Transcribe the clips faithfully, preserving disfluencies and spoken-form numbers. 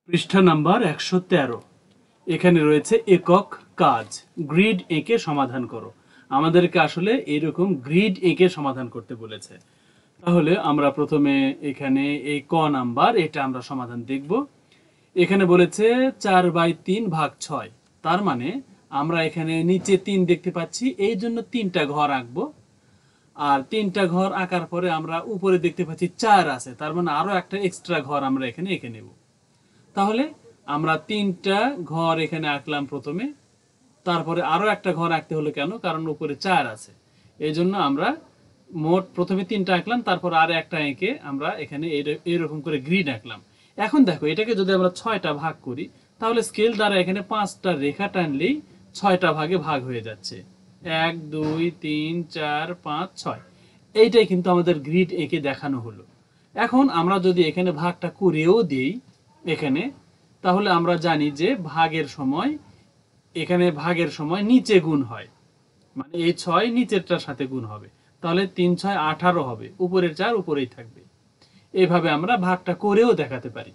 পৃষ্ঠা নাম্বার একশো তেরো। এখানে রয়েছে একক কাজ, গ্রিড এঁকে সমাধান করো। আমাদেরকে আসলে এরকম গ্রিড এঁকে সমাধান করতে বলেছে। তাহলে আমরা প্রথমে এখানে এই ক নাম্বার, এটা আমরা সমাধান দেখব। এখানে বলেছে চার বাই তিন ভাগ ছয়, তার মানে আমরা এখানে নিচে তিন দেখতে পাচ্ছি, এই জন্য তিনটা ঘর আঁকবো। আর তিনটা ঘর আঁকার পরে আমরা উপরে দেখতে পাচ্ছি চার আছে, তার মানে আরো একটা এক্সট্রা ঘর আমরা এখানে এঁকে নেব। তাহলে আমরা তিনটা ঘর এখানে আঁকলাম প্রথমে, তারপরে আরো একটা ঘর আঁকতে হলো কেন? কারণ উপরে চার আছে, এই জন্য আমরা মোট প্রথমে তিনটা আঁকলাম, তারপর আর একটা এঁকে আমরা এখানে এইরকম করে গ্রিড আঁকলাম। এখন দেখো, এটাকে যদি আমরা ছয়টা ভাগ করি, তাহলে স্কেল দ্বারা এখানে পাঁচটা রেখা টানলেই ছয়টা ভাগে ভাগ হয়ে যাচ্ছে। এক, দুই, তিন, চার, পাঁচ, ছয়। এইটাই কিন্তু আমাদের গ্রিড এঁকে দেখানো হলো। এখন আমরা যদি এখানে ভাগটা করেও দিই এখানে, তাহলে আমরা জানি যে ভাগের সময়, এখানে ভাগের সময় নিচে গুণ হয়, মানে এই ছয় নিচেরটার সাথে গুণ হবে, তাহলে তিন ছয় আঠারো হবে, উপরের চার উপরেই থাকবে। এইভাবে আমরা ভাগটা করেও দেখাতে পারি।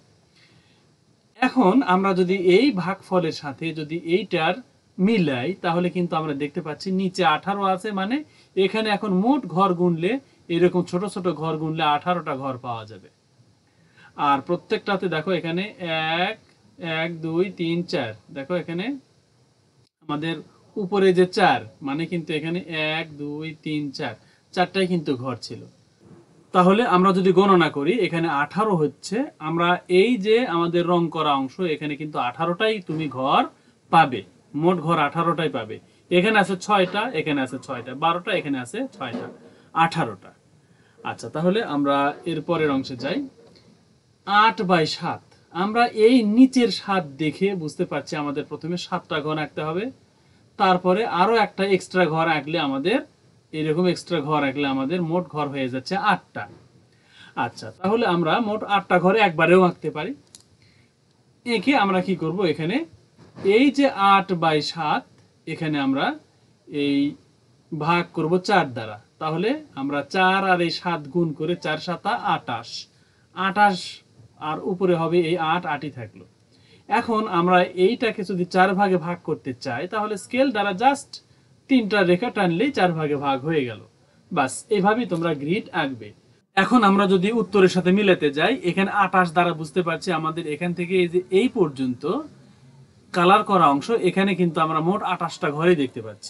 এখন আমরা যদি এই ভাগফলের সাথে যদি এইটার মিলাই, তাহলে কিন্তু আমরা দেখতে পাচ্ছি নিচে আঠারো আছে, মানে এখানে এখন মোট ঘর গুনলে, এরকম ছোট ছোট ঘর গুনলে আঠারোটা ঘর পাওয়া যাবে। আর প্রত্যেকটাতে দেখো এখানে এক এক দুই তিন চার, দেখো এখানে আমাদের উপরে যে চার, মানে কিন্তু এখানে এক দুই তিন চার, চারটাই কিন্তু ঘর ছিল। তাহলে আমরা যদি গণনা করি, এখানে আঠারো হচ্ছে, আমরা এই যে আমাদের রং করা অংশ, এখানে কিন্তু আঠারোটাই তুমি ঘর পাবে, মোট ঘর আঠারোটাই পাবে। এখানে আছে ছয়টা, এখানে আছে ছয়টা, বারোটা, এখানে আছে ছয়টা, আঠারোটা। আচ্ছা, তাহলে আমরা এর পরের অংশে যাই। আট বাই সাত, আমরা এই নিচের সাত দেখে বুঝতে পারছি আমাদের প্রথমে সাতটা ঘর আঁকতে হবে, তারপরে আরো একটা এক্সট্রা ঘর আঁকলে আমাদের, এরকম এক্সট্রা ঘর আঁকলে আমাদের মোট ঘর হয়ে যাচ্ছে আটটা। আচ্ছা, তাহলে আমরা মোট আটটা ঘরে একবারেও আঁকতে পারি। এঁকে আমরা কি করব, এখানে এই যে আট বাই সাত, এখানে আমরা এই ভাগ করব চার দ্বারা, তাহলে আমরা চার আর এই সাত গুণ করে চার সাতা আটাশ, আটাশ আর উপরে হবে এই আট, আটই থাকলো। এখন আমরা এইটাকে যদি চার ভাগে ভাগ করতে চাই, তাহলে স্কেল দ্বারা জাস্ট তিনটা রেখা টানলেই চার ভাগে ভাগ হয়ে গেল। বাস, এইভাবেই তোমরা গ্রিড আঁকবে। এখন আমরা যদি উত্তরের সাথে মিলাতে যাই, এখানে আটাশ দ্বারা বুঝতে পারছি আমাদের এখান থেকে এই যে এই পর্যন্ত কালার করা অংশ, এখানে কিন্তু আমরা মোট আটাশটা ঘরে দেখতে পাচ্ছি।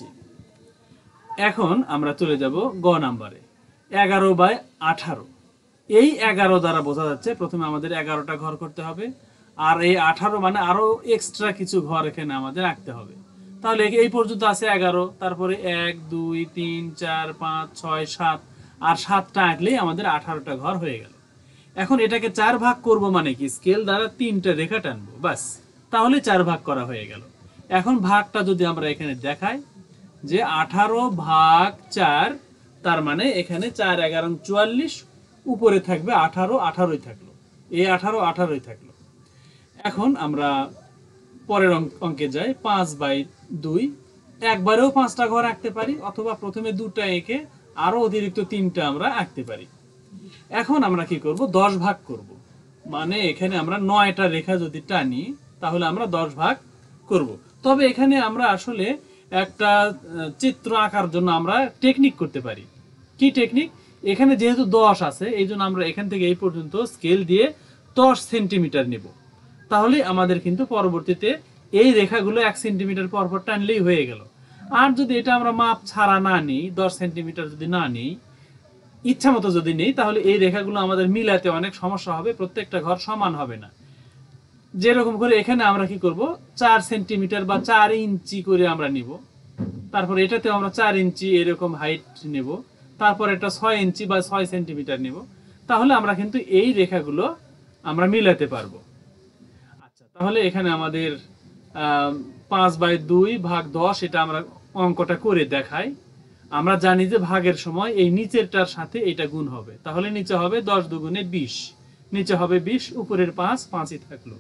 এখন আমরা চলে যাব গ নাম্বারে, এগারো বাই আঠারো। এই এগারো দ্বারা বোঝা যাচ্ছে প্রথমে আমাদের এগারোটা ঘর করতে হবে, আর এই আঠারো মানে আরো এক্সট্রা কিছু ঘর এখানে আমাদের আঁকতে হবে। তাহলে এই পর্যন্ত আছে এগারো, তারপরে এক দুই তিন চার পাঁচ ছয় সাত, আর সাতটা আঁকলেই আমাদের আঠারোটা ঘর হয়ে গেল। এখন এটাকে চার ভাগ করব, মানে কি স্কেল দ্বারা তিনটা রেখা টানবো, বাস, তাহলে চার ভাগ করা হয়ে গেল। এখন ভাগটা যদি আমরা এখানে দেখাই যে আঠারো ভাগ চার, তার মানে এখানে চার এগারো চুয়াল্লিশ, উপরে থাকবে আঠারো, আঠারোই থাকলো, এই আঠারো আঠারোই থাকলো। এখন আমরা পরের অঙ্কে যাই, পাঁচ বাই দুই। একবারেও পাঁচটা ঘর আঁকতে পারি, অথবা প্রথমে দুটা এঁকে আরো অতিরিক্ত তিনটা আমরা আঁকতে পারি। এখন আমরা কি করব, দশ ভাগ করব, মানে এখানে আমরা নয়টা রেখা যদি টানি, তাহলে আমরা দশ ভাগ করব। তবে এখানে আমরা আসলে একটা চিত্র আঁকার জন্য আমরা টেকনিক করতে পারি। কি টেকনিক? এখানে যেহেতু দশ আছে, এই জন্য আমরা এখান থেকে এই পর্যন্ত স্কেল দিয়ে দশ সেন্টিমিটার নেব, তাহলে আমাদের কিন্তু পরবর্তীতে এই রেখাগুলো এক সেন্টিমিটার পর পর টানলেই হয়ে গেল। আর যদি এটা আমরা মাপ ছাড়া না নিই, দশ সেন্টিমিটার যদি না নিই, ইচ্ছা মতো যদি নেই, তাহলে এই রেখাগুলো আমাদের মিলাতে অনেক সমস্যা হবে, প্রত্যেকটা ঘর সমান হবে না। যেরকম করে এখানে আমরা কি করব, চার সেন্টিমিটার বা চার ইঞ্চি করে আমরা নিব, তারপর এটাতে আমরা চার ইঞ্চি এরকম হাইট নেব, তারপর এটা ছয় ইঞ্চি বা ছয় সেন্টিমিটার নেব, তাহলে আমরা কিন্তু এই রেখাগুলো আমরা মিলাতে পারবো। আচ্ছা, তাহলে এখানে আমাদের আহ পাঁচ বাই দুই ভাগ দশ, এটা আমরা অঙ্কটা করে দেখাই। আমরা জানি যে ভাগের সময় এই নিচেরটার সাথে এটা গুণ হবে, তাহলে নিচে হবে দশ দুগুণে বিশ, নিচে হবে বিশ, উপরের পাঁচ, পাঁচই থাকলো।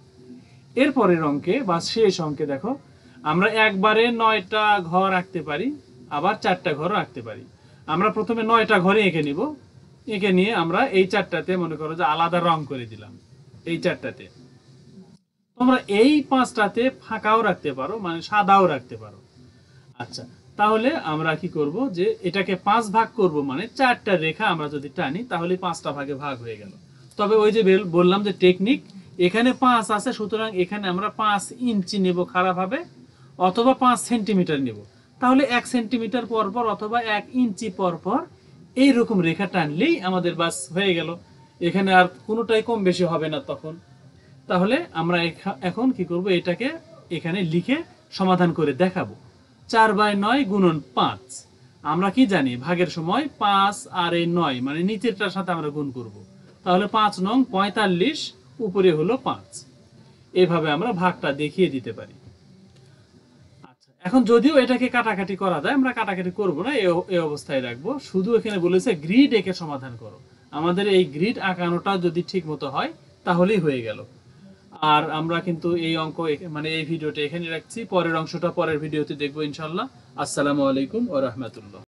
এরপরের অঙ্কে বা শেষ অঙ্কে দেখো, আমরা একবারে নয়টা ঘর আঁকতে পারি, আবার চারটা ঘর আঁকতে পারি। আমরা প্রথমে নয়টা ঘরে এঁকে নিব, এঁকে নিয়ে আমরা এই চারটাতে মনে করো যে আলাদা রং করে দিলাম, এই চারটাতে তোমরা এই পাঁচটাতে ফাঁকাও রাখতে পারো, মানে সাদাও রাখতে পারো। আচ্ছা, তাহলে আমরা কি করব যে এটাকে পাঁচ ভাগ করব, মানে চারটা রেখা আমরা যদি টানি তাহলে পাঁচটা ভাগে ভাগ হয়ে গেল। তবে ওই যে বললাম যে টেকনিক, এখানে পাঁচ আছে, সুতরাং এখানে আমরা পাঁচ ইঞ্চি নেব খারাপভাবে, অথবা পাঁচ সেন্টিমিটার নেব। তাহলে এক সেন্টিমিটার পর পর অথবা এক ইঞ্চি পর পর এইরকম রেখা টানলেই আমাদের বাস হয়ে গেল। এখানে আর কোনোটাই কম বেশি হবে না তখন। তাহলে আমরা এখন কি করব, এটাকে এখানে লিখে সমাধান করে দেখাবো। চার বাই নয় গুণন পাঁচ, আমরা কি জানি ভাগের সময় পাঁচ আর এই নয় মানে নিচেরটার সাথে আমরা গুণ করব। তাহলে পাঁচ নং পঁয়তাল্লিশ, উপরে হলো পাঁচ। এভাবে আমরা ভাগটা দেখিয়ে দিতে পারি। আচ্ছা, এখন যদিও এটাকে কাটাকাটি করা যায়, আমরা কাটাকাটি করব না, এই অবস্থায় রাখবো। শুধু এখানে বলেছে গ্রিড এঁকে সমাধান করো। আমাদের এই গ্রিড আঁকানোটা যদি ঠিক মতো হয় তাহলেই হয়ে গেল। আর আমরা কিন্তু এই অঙ্ক মানে এই ভিডিওটা এখানে রাখছি, পরের অংশটা পরের ভিডিওতে দেখবো ইনশাল্লাহ। আসসালামু আলাইকুম ওয়া রাহমাতুল্লাহ।